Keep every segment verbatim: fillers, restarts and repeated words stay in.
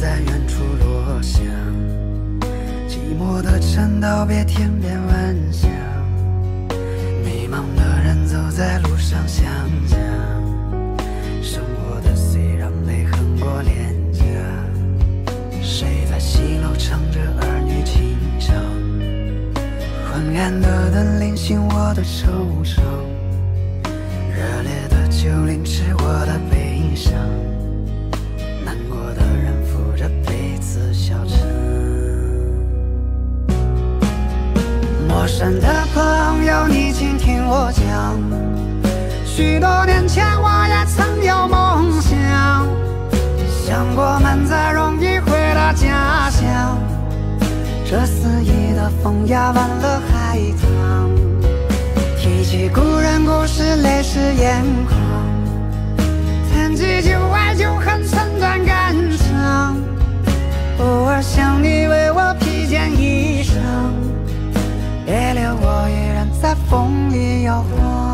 在远处落下，寂寞的城道别天边晚霞，迷茫的人走在路上想家，生活的虽然泪横过脸颊，谁在西楼唱着儿女情长，昏暗的灯临醒我的惆怅，热烈的酒淋湿我的悲伤，难过的人扶着杯子消沉。陌生的朋友，你请听我讲，许多年前我也曾有梦想，想过们再容易回到家乡，这肆意的风压弯了海棠，提起故人故事泪湿眼眶，谈及旧爱旧恨寸断肝肠，偶尔想你为我披件衣裳，别留我依然在风里摇晃。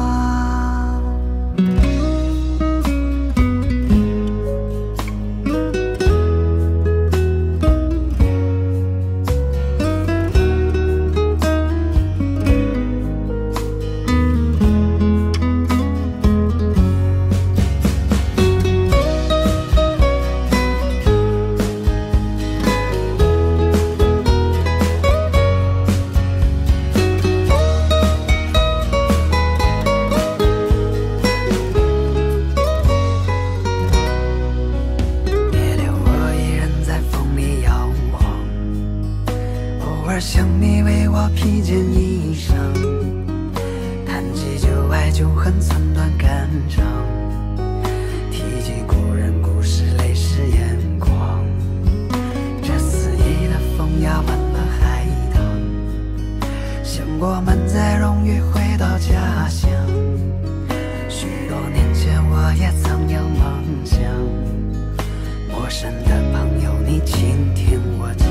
想你为我披件衣裳，谈及旧爱旧恨寸断肝肠，提及故人故事泪湿眼眶，这肆意的风压弯了海棠，想过们再容易回到家乡，许多年前我也曾有梦想，陌生的朋友你倾听我讲，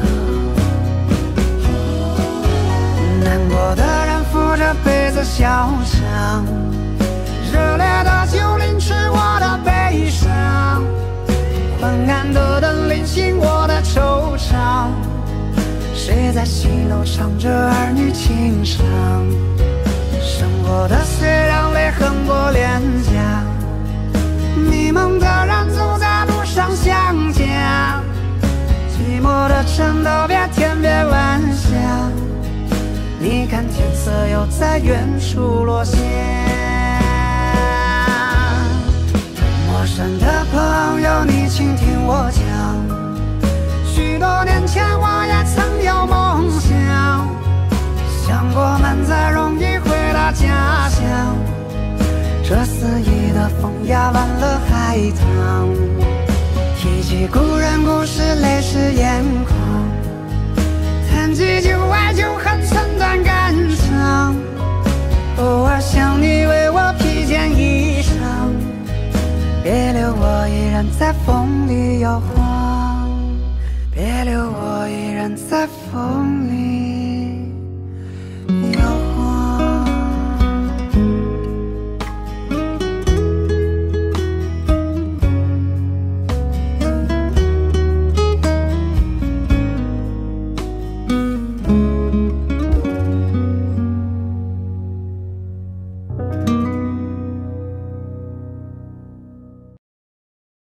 难过的人扶着杯子消伤，热烈的酒淋湿我的悲伤，昏暗的灯淋醒我的惆怅，谁在西楼唱着儿女情长，生活的虽然泪横过脸颊，迷蒙的人走在路上想家，寂寞的城道别天别晚霞，你看天色又在远处落下。陌生的朋友，你请听我讲，许多年前我也曾有梦想，想过们再容易回到家乡，这肆意的风压弯了海棠，提起故人故事泪湿眼眶，谈及旧爱旧恨寸断肝肠，偶尔想你为我披件衣裳，别留我依然在风里摇晃，别留我依然在风